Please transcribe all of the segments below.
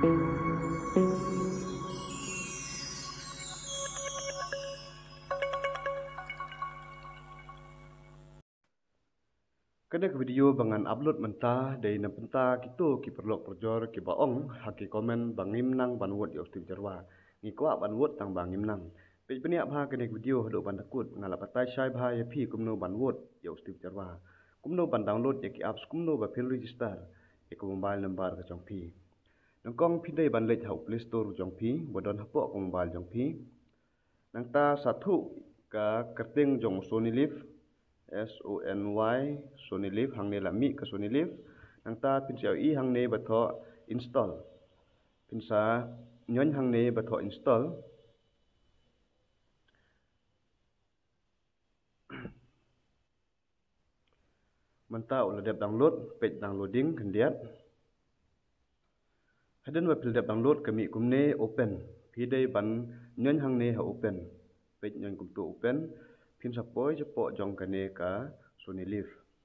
Kena ke video bangan upload mentah dari nepenta kita ki perlok perjor ki baong haki komen bangim nang banwot yo stip jarwa ngikwa banwot tang bangim nang pej peniak bha kena ke video do ban takut ngala patai syai bha ya phi kumno banwot yo stip jarwa kumno ban download ya ki apps kumno ba fil register ya ko mobile number ka jong phi nangkong phi dei ban lech hau play store jong phi bodon hapo ko mobile jong phi nang ta satu ka kerting jong Sony Live SONY Sony Live hang ne la mi ka Sony Live nang ta pin sia i hang ne batho install pin sa nyon hang ne batho install manta ula dep download page downloading kendiat haden wa pil dep download kami kumne open phi dei ban nyon hang ne ha open page nyon kum tu open pin sa poi jepo jong kane ka Sony Live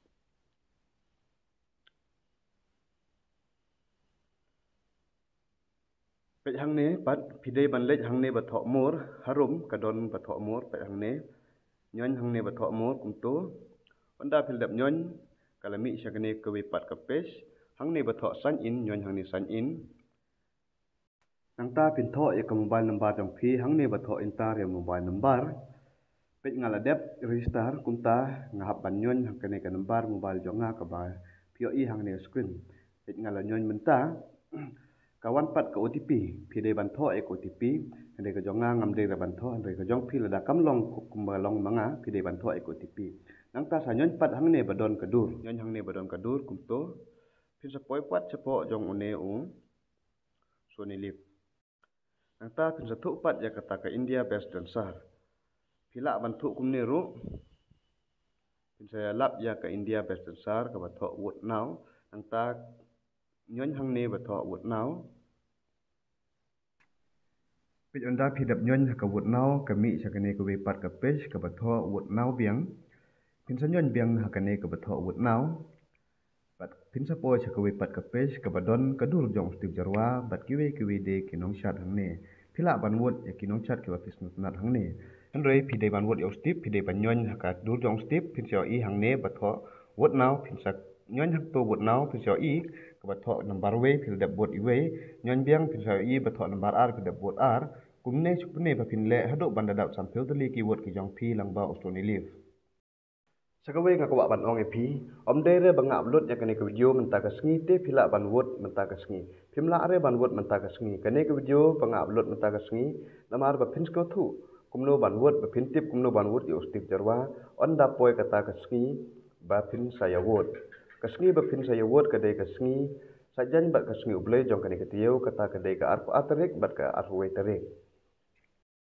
pej hang ne pat pidei ban lech hang ne bathok mor harum kadon bathok mor pej hang ne nyon hang ne bathok mor kumto onda phil dap nyon kalami syakane kewe pat ka page hang ne bathok sign in nyon hang ne sign in nang ta pin tho ya ka mobile number jong phi hang ne bathok enter ya mobile number pej ngala dep register kumta ngahap ban nyon hang kane ka number mobile jong nga ka ba pio i hang ne screen pej ngala nyon menta kawan pat ke OTP pide ban tho ek OTP ande ka jonga ngam de ban tho ande ka jong phi la da kam long kumbalong manga pide ban tho ek OTP nang ta sa nyon pat hang ne badon kadur nyon hang ne badon kadur kumto phin sa poi pat chapo jong une u Sony Live nang ta phin sa thu pat ya kata ka India best dancer phila ban thu kumne ru phin sa lap ya ka India best dancer ka ba tho wot now nang ta nyon hang ne ba tho wot now pej onda phi dap nyon ka wot now kami sakane ko we pat ka page ka ba tho wot now biang phin sa nyon biang ha kane ka ba tho wot now pat phin sa po sa ko we pat ka page ka ba don ka dur jong stip jarwa bat kiwe de kinong chat hang ne phila ban wot ya kinong chat ki ba pis nat hang ne andrei phi de ban wot yo stip phi de ban nyon ha ka dur jong stip phin sa i hang ne ba tho wot now phin sa nyon hak to wot now phin sa i ka ba tho number we phil dap wot i we nyon biang phin sa i ba tho number r phil dap wot r kumne chupne ba phin le hado ban dadap sam phil tali ki wot ki jong phi lang ba Sony Live sakawe nga ko ban ong epi om de re bang upload ya kane ke video menta ka sngi te phila ban wot menta ka sngi phimla re ban wot menta ka sngi kane ke video bang upload menta ka sngi lamar ba phin ko thu kumno ban wot ba phin tip kumno ban wot yo stip jarwa on da poi kata ka sngi ba phin saya wot ka sngi ba phin saya wot ka de ka sngi sajan ba ka sngi ublei jong kane ke tieu kata ka de ka arfu atarik bat ka arfu we tarik